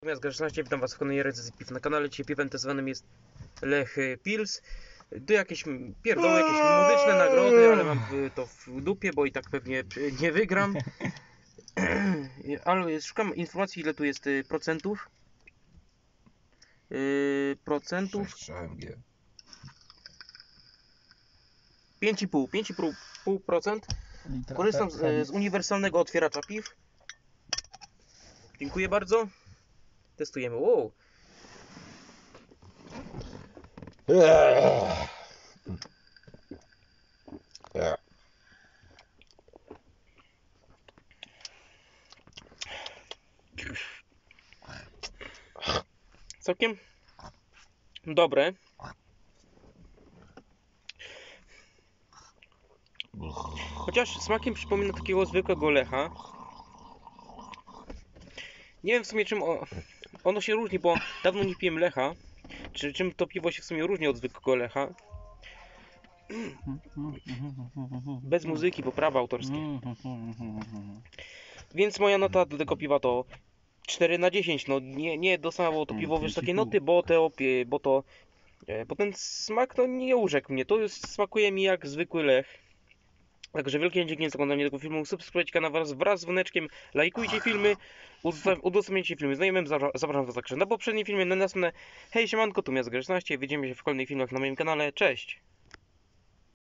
Natomiast Grzeszności, witam was w kolejnej recenzji piw na kanale. Dzisiaj piwem testowanym jest Lech Pils. Tu jakieś pierdoły, jakieś muzyczne nagrody, ale mam to w dupie, bo i tak pewnie nie wygram. Ale szukam informacji, ile tu jest procentów. Procentów 5,5%. Korzystam z uniwersalnego otwieracza piw. Dziękuję bardzo. Testujemy. Wow. Całkiem dobre. Chociaż smakiem przypomina takiego zwykłego Lecha. Nie wiem w sumie czym ono się różni, bo dawno nie piłem Lecha. Czym to piwo się w sumie różni od zwykłego Lecha. Bez muzyki, bo prawa autorskie. Więc moja nota do tego piwa to 4 na 10. No nie dostało to piwo wiesz takie noty, bo ten smak no nie urzekł mnie. To smakuje mi jak zwykły Lech. Także wielkie dzięki za oglądanie tego filmu. Subskrybujcie kanał wraz z dzwoneczkiem. Lajkujcie filmy. Udostępniajcie filmy znajomym. Zapraszam was także na poprzednie filmy. Na następne. Hej, siemanko, tu Miast Grzeszności. Widzimy się w kolejnych filmach na moim kanale. Cześć!